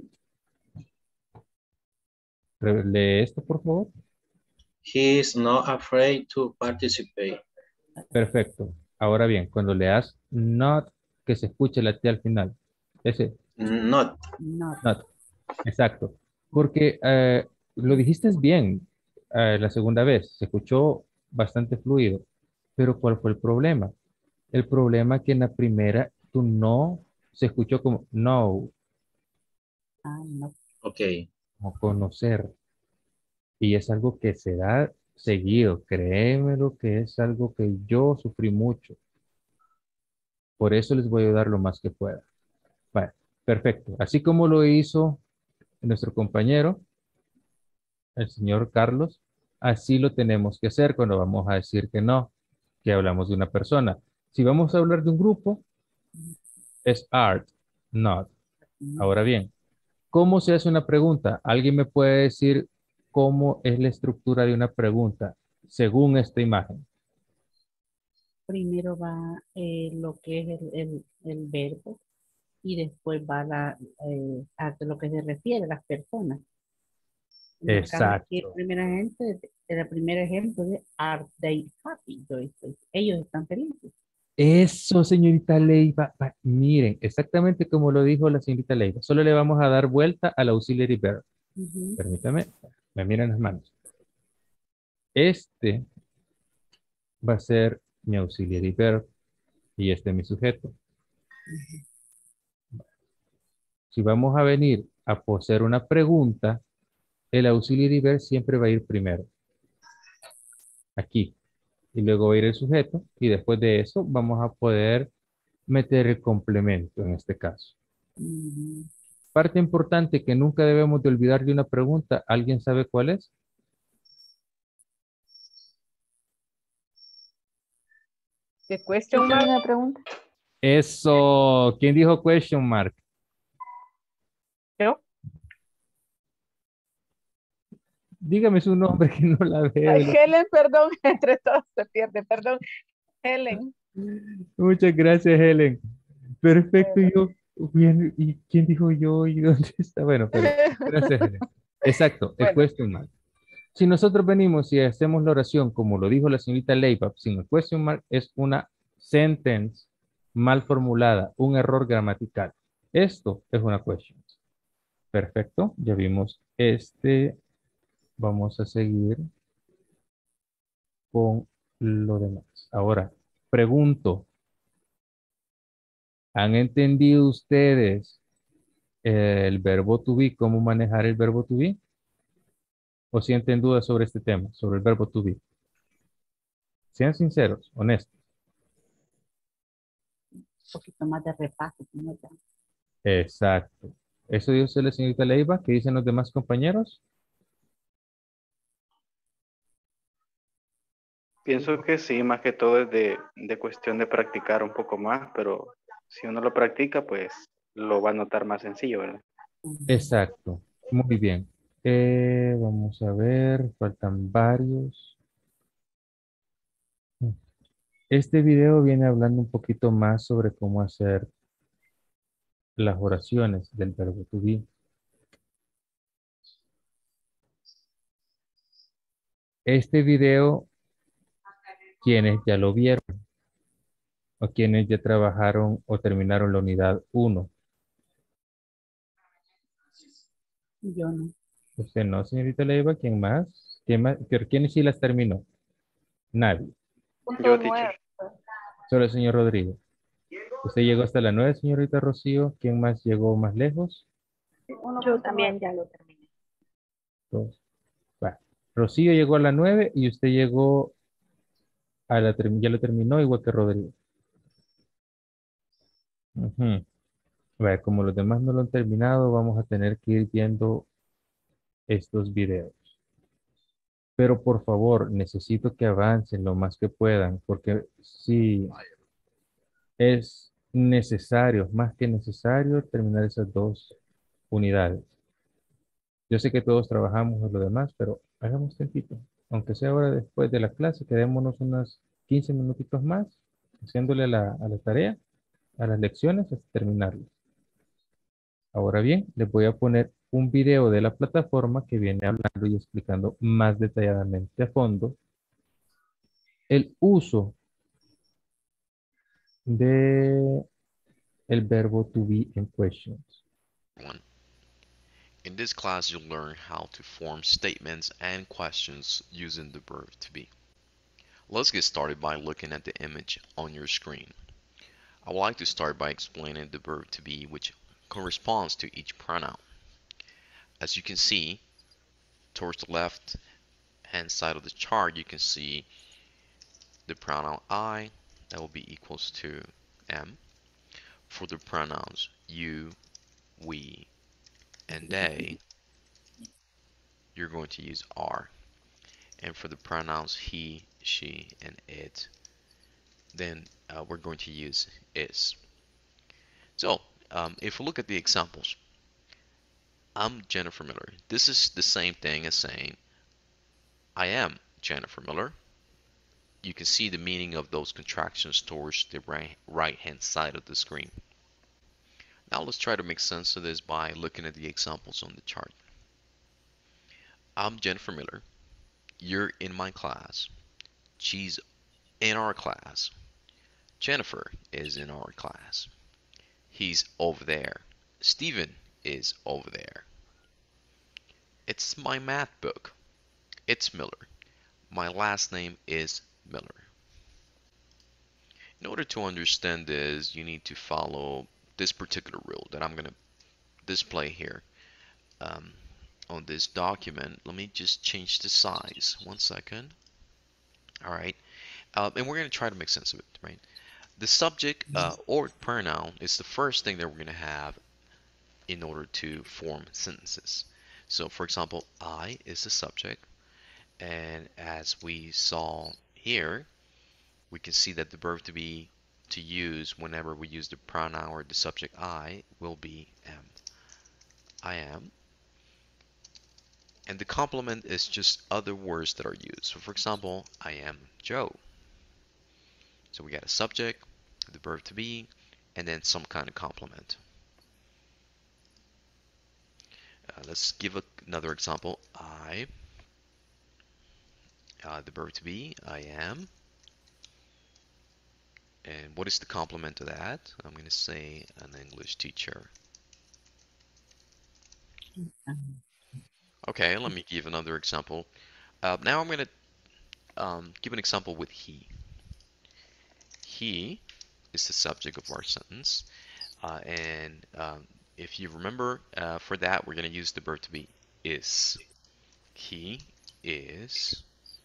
Re- Lee esto, por favor. He is not afraid to participate. Perfecto. Ahora bien, cuando leas not, que se escuche la T al final. Ese, Not. not. not. Exacto. Porque eh, lo dijiste bien eh, la segunda vez. Se escuchó bastante fluido. Pero ¿cuál fue el problema? El problema que en la primera tu no se escuchó como no, Ah, no. Okay. como conocer. Y es algo que se da seguido. Créemelo que es algo que yo sufrí mucho. Por eso les voy a ayudar lo más que pueda. Vale, perfecto. Así como lo hizo nuestro compañero, el señor Carlos, así lo tenemos que hacer cuando vamos a decir que no, que hablamos de una persona. Si vamos a hablar de un grupo, es art, not. Ahora bien, ¿cómo se hace una pregunta? ¿Alguien me puede decir cómo es la estructura de una pregunta según esta imagen? Primero va eh, lo que es el, el, el verbo y después va la, eh, a lo que se refiere a las personas. En el caso aquí, el Exacto. primer ejemplo, el primer ejemplo de Are they happy? Yo estoy- ellos están felices. Eso, señorita Leiva. Va, miren, exactamente como lo dijo la señorita Leiva. Solo le vamos a dar vuelta al auxiliary verb. Ujú. Permítame, me miran las manos. Este va a ser mi auxiliary verb y este mi sujeto. Si vamos a venir a poseer una pregunta, el auxiliary verb siempre va a ir primero. Aquí. Y luego va a ir el sujeto. Y después de eso vamos a poder meter el complemento en este caso. Ujú. Parte importante que nunca debemos de olvidar de una pregunta. ¿Alguien sabe cuál es? The ¿Qué question tiene mark. una pregunta? Eso. ¿Quién dijo question mark? Yo. Dígame su nombre que no la veo. Ay, Helen, perdón, entre todos se pierde, perdón. Helen. Muchas gracias, Helen. Perfecto, y yo, bien, ¿y quién dijo yo? ¿Y dónde está? Bueno, pero gracias, Helen. Exacto, el Bueno. question mark. Si nosotros venimos y hacemos la oración como lo dijo la señorita Leiva, sin el question mark, es una sentence mal formulada, un error gramatical. Esto es una question. Perfecto, ya vimos este. Vamos a seguir con lo demás. Ahora, pregunto, ¿Han entendido ustedes eh, el verbo to be, cómo manejar el verbo to be? ¿O sienten dudas sobre este tema, sobre el verbo to be? Sean sinceros, honestos. Un poquito más de repaso. ¿No? Exacto. ¿Eso dice la señorita Leiva? ¿Qué dicen los demás compañeros? Pienso que sí, más que todo es de, de cuestión de practicar un poco más, pero si uno lo practica, pues lo va a notar más sencillo, ¿verdad? Exacto. Muy bien. Eh, vamos a ver, faltan varios. Este video viene hablando un poquito más sobre cómo hacer las oraciones del verbo to be. Este video, quienes ya lo vieron, o quienes ya trabajaron o terminaron la unidad uno. Yo no. Usted no, señorita Leiva, ¿quién más? ¿Quién más? ¿Pero quiénes sí las terminó? Nadie. Yo, teacher. Solo el señor Rodrigo. Usted llegó hasta la nueve, señorita Rocío. ¿Quién más llegó más lejos? Yo también ya lo terminé. Dos. Va. Rocío llegó a la nueve y usted llegó a la term- ya lo terminó igual que Rodrigo. Ujú. Va, como los demás no lo han terminado, vamos a tener que ir viendo estos videos. Pero por favor, necesito que avancen lo más que puedan, porque sí es necesario, más que necesario, terminar esas dos unidades. Yo sé que todos trabajamos en lo demás, pero hagamos tantito. Aunque sea ahora después de la clase, quedémonos unos quince minutitos más haciéndole a la, a la tarea, a las lecciones, hasta terminarlo. Ahora bien, les voy a poner un video de la plataforma que viene hablando y explicando más detalladamente a fondo el uso de el verbo to be in questions. One. In this class, you'll learn how to form statements and questions using the verb to be. Let's get started by looking at the image on your screen. I would like to start by explaining the verb to be, which corresponds to each pronoun. As you can see, towards the left hand side of the chart, you can see the pronoun I, that will be equals to am. For the pronouns you, we, and they, you're going to use are. And for the pronouns he, she, and it, then uh, we're going to use is. So um, if we look at the examples, I'm Jennifer Miller. This is the same thing as saying I am Jennifer Miller. You can see the meaning of those contractions towards the right, right hand side of the screen. Now let's try to make sense of this by looking at the examples on the chart. I'm Jennifer Miller. You're in my class. She's in our class. Jennifer is in our class. He's over there. Steven is over there. It's my math book. It's Miller. My last name is Miller. In order to understand this, you need to follow this particular rule that I'm going to display here um, on this document. Let me just change the size. One second. All right. Uh, and we're going to try to make sense of it, right? The subject uh, or pronoun is the first thing that we're going to have in order to form sentences. So, for example, I is the subject. And as we saw here, we can see that the verb to be to use whenever we use the pronoun or the subject I will be am. I am. And the complement is just other words that are used. So for example, I am Joe. So we got a subject, the verb to be, and then some kind of complement. Uh, let's give a, another example. I, uh, the verb to be, I am. And what is the complement to that? I'm going to say an English teacher. Okay, let me give another example. Uh, now I'm going to um, give an example with he. He is the subject of our sentence. Uh, and um, if you remember, uh, for that, we're going to use the verb to be is. He is.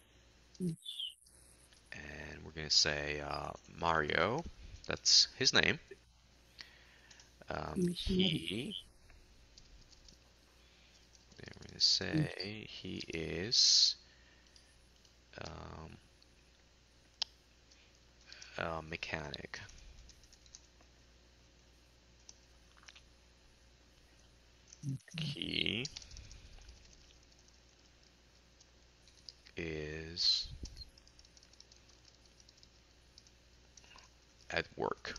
And we're going to say uh, Mario. That's his name. Um, he. Then we're going to say he is um, a mechanic. He is at work.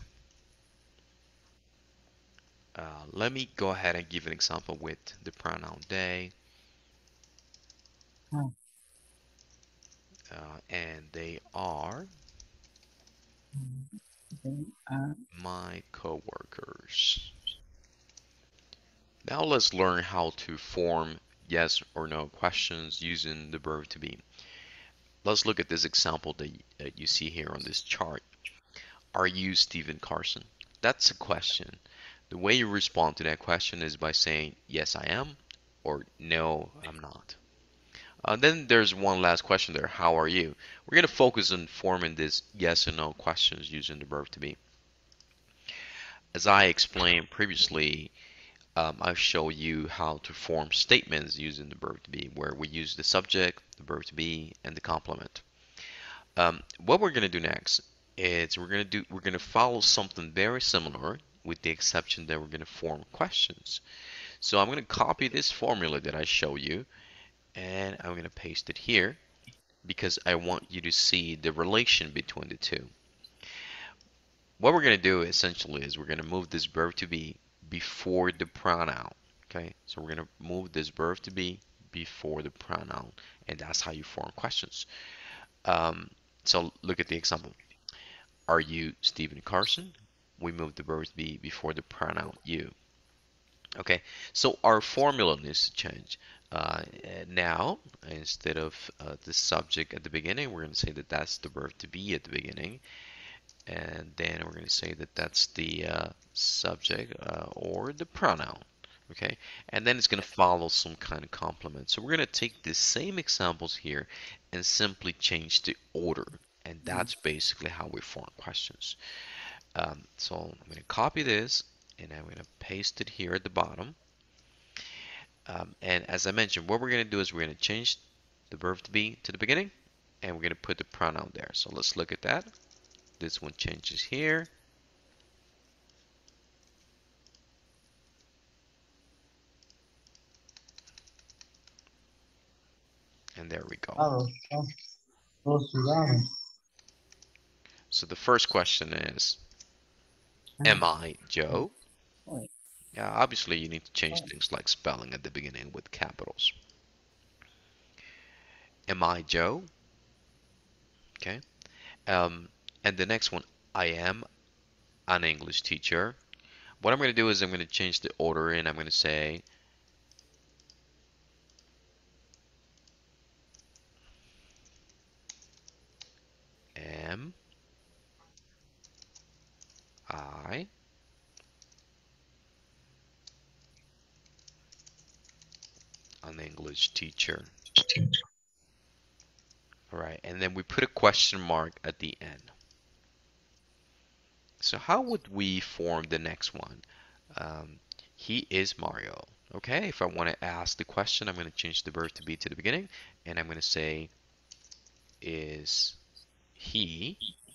Uh, let me go ahead and give an example with the pronoun they. Oh. Uh, and they are They are. my coworkers. Now let's learn how to form yes or no questions using the verb to be. Let's look at this example that that you see here on this chart. Are you Stephen Carson? That's a question. The way you respond to that question is by saying yes I am or no I'm not. Uh, then there's one last question there. How are you? We're going to focus on forming these yes or no questions using the verb to be. As I explained previously, um, I'll show you how to form statements using the verb to be, where we use the subject, the verb to be, and the complement. Um, what we're going to do next is we're going to do we're going to follow something very similar, with the exception that we're going to form questions. So I'm going to copy this formula that I show you, and I'm going to paste it here because I want you to see the relation between the two. What we're going to do essentially is we're going to move this verb to be before the pronoun. Okay, so we're going to move this verb to be before the pronoun, and that's how you form questions. Um, so look at the example. Are you Stephen Carson? We move the verb to be before the pronoun you. Okay, so our formula needs to change. Uh, now, instead of uh, the subject at the beginning, we're going to say that that's the verb to be at the beginning. And then we're going to say that that's the uh, subject uh, or the pronoun. Okay, and then it's going to follow some kind of complement. So we're going to take the same examples here and simply change the order. And that's basically how we form questions. Um, so I'm going to copy this and I'm going to paste it here at the bottom. Um, and as I mentioned, what we're going to do is we're going to change the verb to be to the beginning and we're going to put the pronoun there. So let's look at that. This one changes here. And there we go. Oh, oh, oh, so the first question is, am I Joe? Yeah, obviously you need to change things like spelling at the beginning with capitals. Am I Joe? Okay. Um, and the next one, I am an English teacher. What I'm going to do is I'm going to change the order and I'm going to say am I an English teacher? All right, and then we put a question mark at the end. So how would we form the next one? Um, he is Mario. Okay, if I want to ask the question, I'm going to change the verb to be to the beginning, and I'm going to say, is he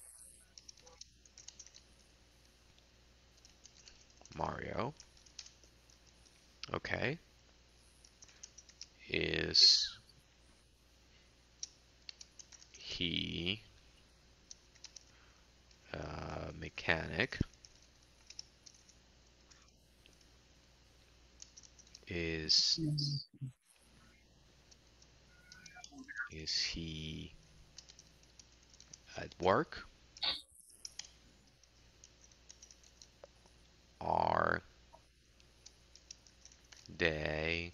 Mario? Okay. Is he a mechanic? Is is he at work? Are they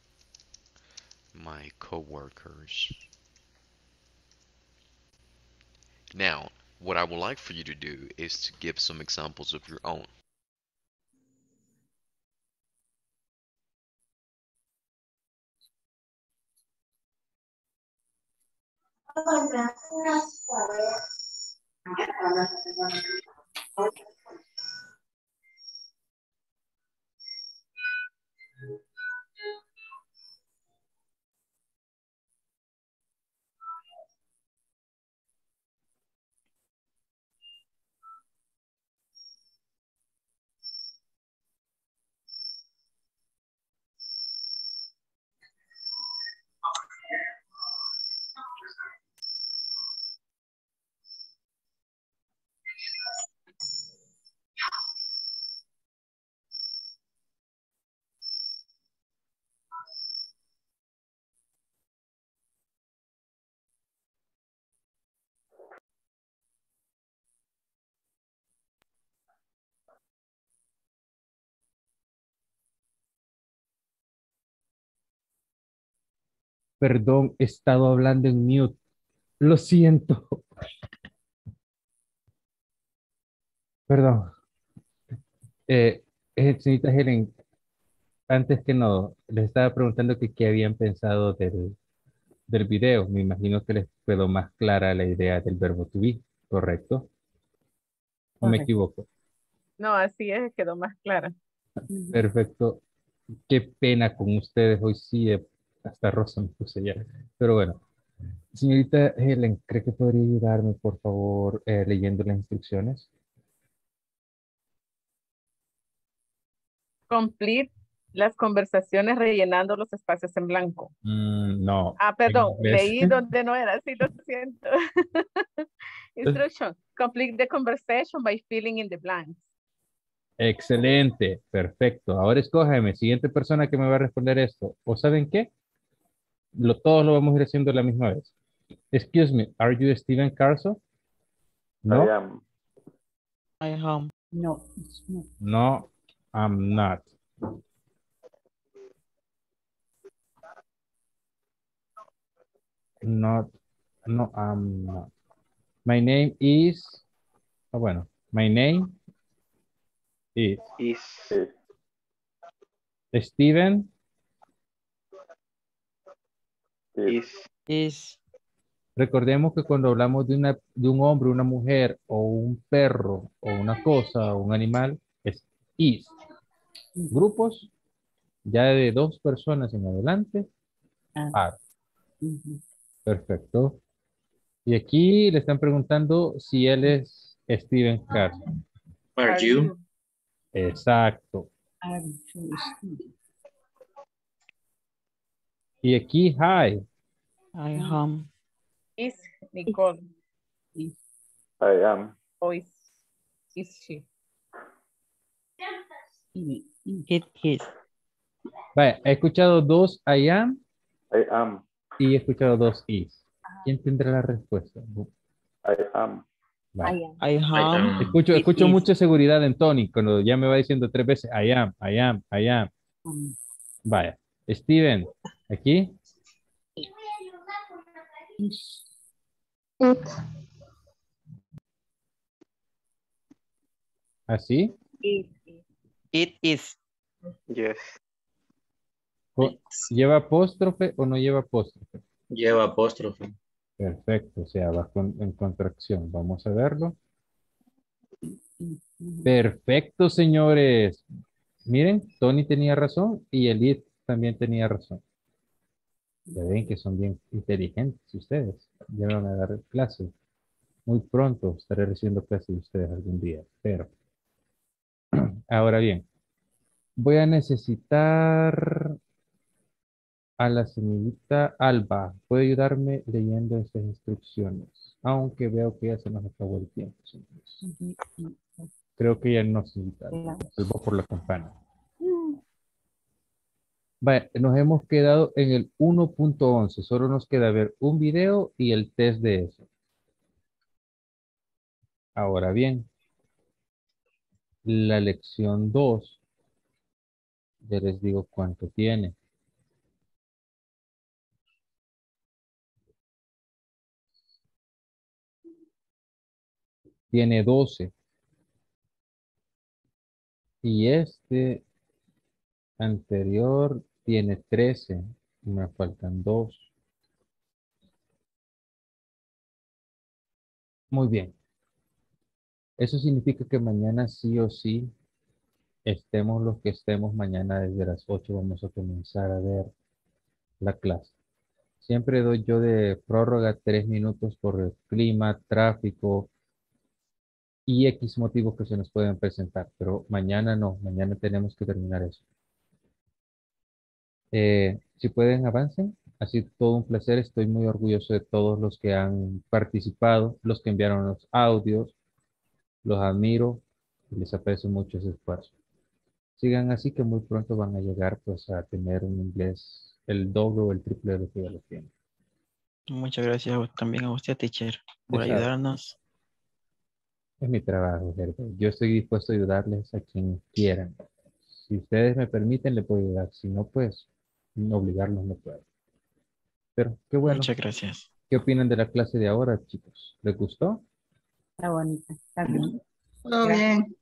my coworkers? Now, what I would like for you to do is to give some examples of your own. Perdón, he estado hablando en mute. Lo siento. Perdón. Eh, eh, señorita Helen, antes que no, les estaba preguntando que qué habían pensado del, del video. Me imagino que les quedó más clara la idea del verbo to be, ¿correcto? ¿O me Correcto. equivoco? No, así es, quedó más clara. Perfecto. Qué pena con ustedes. Hoy sí, eh, hasta rosa me puse ya. Pero bueno, señorita Helen, ¿cree que podría ayudarme, por favor, eh, leyendo las instrucciones? Complete las conversaciones rellenando los espacios en blanco. Mm, no, Ah, en perdón, inglés. leí donde no era, sí, lo siento. Instruction. Complete the conversation by filling in the blanks. Excelente, perfecto. Ahora escógeme, siguiente persona que me va a responder esto. ¿O saben qué? Lo, todos lo vamos a ir haciendo a la misma vez. Excuse me, are you Steven Carson? I No, am. I am. No, it's not. no, I'm not. Not, no, I'm not. My name is, ah, bueno, my name is Is. Steven Is. Is. Recordemos que cuando hablamos de, una, de un hombre, una mujer, o un perro, o una cosa, o un animal, es is. Grupos, ya de dos personas en adelante, are. Perfecto. Y aquí le están preguntando si él es Steven Carson. Are Are you? you? Exacto. Are you Steve? Y aquí, hi. I am. Is Nicole. Is. I am. O is, is she. Is. It is. Vaya, he escuchado dos I am I am. y he escuchado dos is. ¿Quién tendrá la respuesta? I am. Vaya. I am. I I am. am. Escucho, It escucho is. mucha seguridad en Tony cuando ya me va diciendo tres veces I am, I am, I am. Um, Vaya. Steven, aquí. is. Así. Is. It is. Yes. O- ¿Lleva apóstrofe o no lleva apóstrofe? Lleva apóstrofe. Perfecto, o sea, va con- en contracción. Vamos a verlo. Perfecto, señores. Miren, Tony tenía razón y Elite también tenía razón. Ya ven que son bien inteligentes ustedes. Ya me van a dar clases. Muy pronto estaré recibiendo clases de ustedes algún día. Pero, ahora bien, voy a necesitar a la señorita Alba. ¿Puede ayudarme leyendo estas instrucciones? Aunque veo que ya se nos acabó el tiempo, señores. Creo que ya no se salvó por la campana. Vale, nos hemos quedado en el uno punto once. Solo nos queda ver un video y el test de eso. Ahora bien, la lección dos, ya les digo cuánto tiene. Tiene doce. Y este anterior tiene trece. Me faltan dos. Muy bien. Eso significa que mañana sí o sí, estemos los que estemos, mañana desde las ocho vamos a comenzar a ver la clase. Siempre doy yo de prórroga tres minutos por el clima, tráfico y X motivos que se nos pueden presentar, pero mañana no, mañana tenemos que terminar eso. Eh, si pueden, avancen. Ha sido todo un placer. Estoy muy orgulloso de todos los que han participado, los que enviaron los audios. Los admiro y les aprecio mucho ese esfuerzo. Sigan así que muy pronto van a llegar pues a tener un inglés el doble o el triple de lo que ya lo tienen. Muchas gracias a vos- también a usted, teacher, por Ya saben, ayudarnos. es mi trabajo, Gerber. Yo estoy dispuesto a ayudarles a quien quieran. Si ustedes me permiten, le puedo ayudar. Si no, pues no obligarlos no puedo. Pero qué bueno. Muchas gracias. ¿Qué opinan de la clase de ahora, chicos? ¿Les gustó? Está bonita. Está bien. Todo Gracias. bien.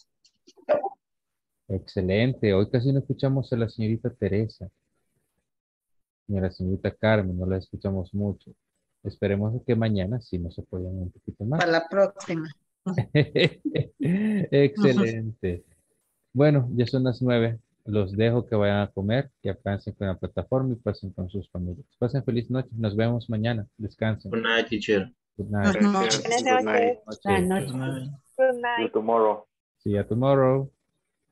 Excelente. Hoy casi no escuchamos a la señorita Teresa ni a la señorita Carmen, no la escuchamos mucho. Esperemos que mañana sí nos apoyen un poquito más. Para la próxima. Excelente. Bueno, ya son las nueve. Los dejo que vayan a comer, que avancen con la plataforma y pasen con sus familias. Pasen feliz noche. Nos vemos mañana. Descansen. Good night, teacher. Good night. Gracias. Buenas Good night. noches. Buenas Noches. noches. Good See you night. tomorrow. See you tomorrow.